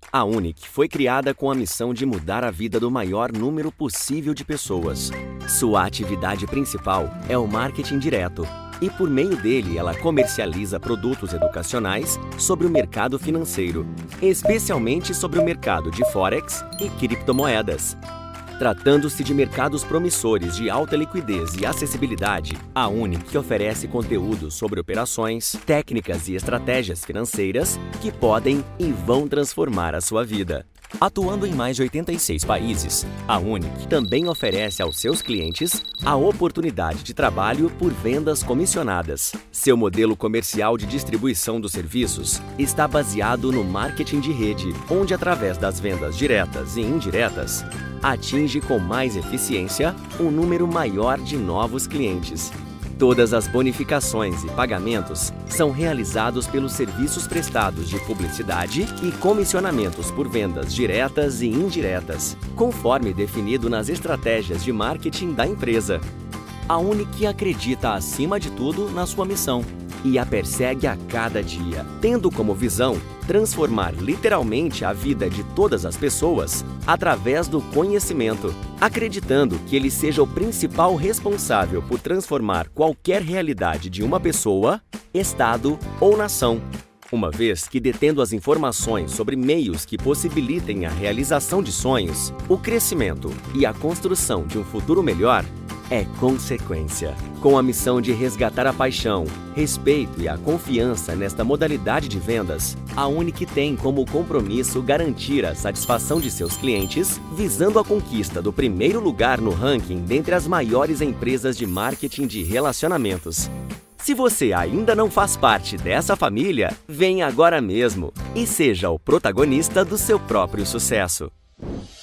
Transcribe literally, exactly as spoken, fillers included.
A Unic foi criada com a missão de mudar a vida do maior número possível de pessoas. Sua atividade principal é o marketing direto e, por meio dele, ela comercializa produtos educacionais sobre o mercado financeiro, especialmente sobre o mercado de Forex e criptomoedas. Tratando-se de mercados promissores de alta liquidez e acessibilidade, a Unic oferece conteúdo sobre operações, técnicas e estratégias financeiras que podem e vão transformar a sua vida. Atuando em mais de oitenta e seis países, a Unic também oferece aos seus clientes a oportunidade de trabalho por vendas comissionadas. Seu modelo comercial de distribuição dos serviços está baseado no marketing de rede, onde, através das vendas diretas e indiretas, atinge com mais eficiência um número maior de novos clientes. Todas as bonificações e pagamentos são realizados pelos serviços prestados de publicidade e comissionamentos por vendas diretas e indiretas, conforme definido nas estratégias de marketing da empresa. A Unic acredita, acima de tudo, na sua missão e a persegue a cada dia, tendo como visão transformar literalmente a vida de todas as pessoas através do conhecimento, acreditando que ele seja o principal responsável por transformar qualquer realidade de uma pessoa, estado ou nação. Uma vez que, detendo as informações sobre meios que possibilitem a realização de sonhos, o crescimento e a construção de um futuro melhor, é consequência. Com a missão de resgatar a paixão, respeito e a confiança nesta modalidade de vendas, a Unic tem como compromisso garantir a satisfação de seus clientes, visando a conquista do primeiro lugar no ranking dentre as maiores empresas de marketing de relacionamentos. Se você ainda não faz parte dessa família, venha agora mesmo e seja o protagonista do seu próprio sucesso.